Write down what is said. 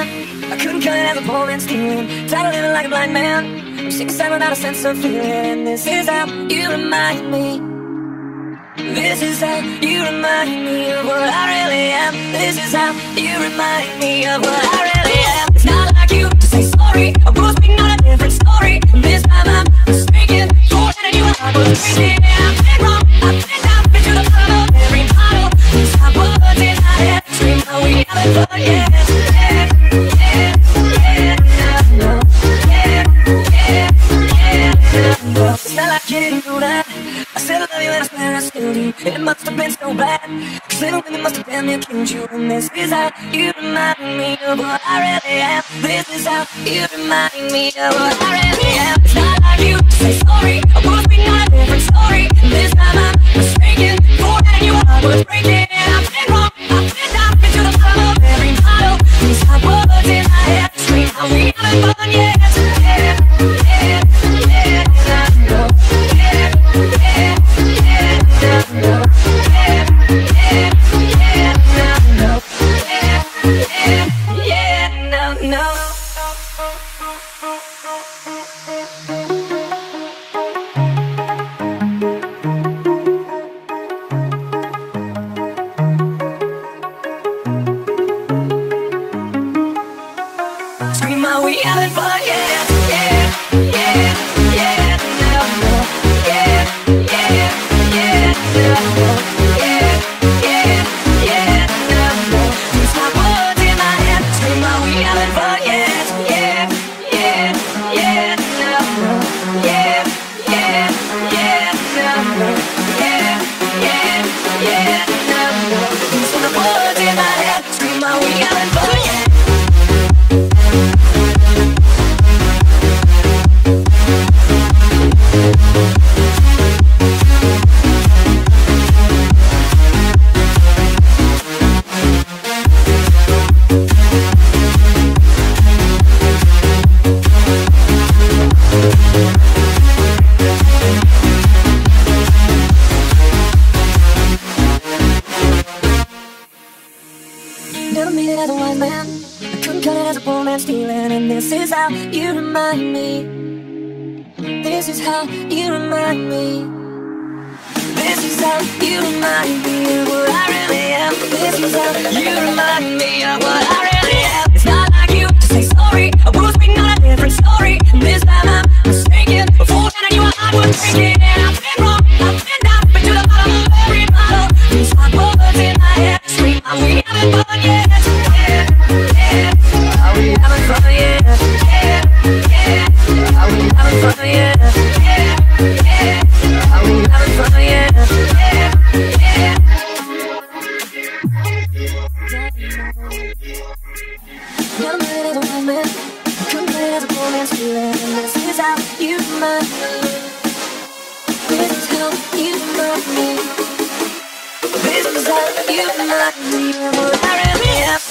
man. I couldn't cut it as a poor man stealing. Tired of living like a blind man. I'm sick and sad without a sense of feeling. And this is how you remind me. This is how you remind me of what I really am. This is how you remind me of what I really am. It's not like you to say sorry. I was speaking on a different story. This time I'm mistaken for telling you I was crazy. I've been wrong, I've been down, been to the bottom of every bottle. Stop words in my head, scream how we haven't fun yet. It's not like you didn't do that. I said I love you and I swear I still do. It must have been so bad, 'cause little women must have damn near killed you. And this is how you remind me of what I really am. This is how you remind me of what I really am. It's not like you to say sorry. I was speaking on a different story. This time I'm mistaken for telling you I was breaking. I've been wrong, I've been down, been to the bottom of every bottle. These hot words in my head scream how we haven't fun yet. Scream how we haven't fun yet. Never made it as a wise man. I couldn't cut it as a poor man stealing. And this is how you remind me. This is how you remind me. This is how you remind me of what I really am. This is how you remind me of what I really am. It's not like you to say sorry. I was speaking on a different story. And this time I'm mistaken for telling you I was breaking. And I've been wrong, I've been down, been to the bottom of every bottle. These hot words in my head scream how we haven't fun yet. How we having fun yet. How we having fun yet. How we having fun yet. Never made it as a wise man. Couldn't play it as a poor man stealing. And this is how you remind me. This is how you remind me. This is how you remind me of what I really am.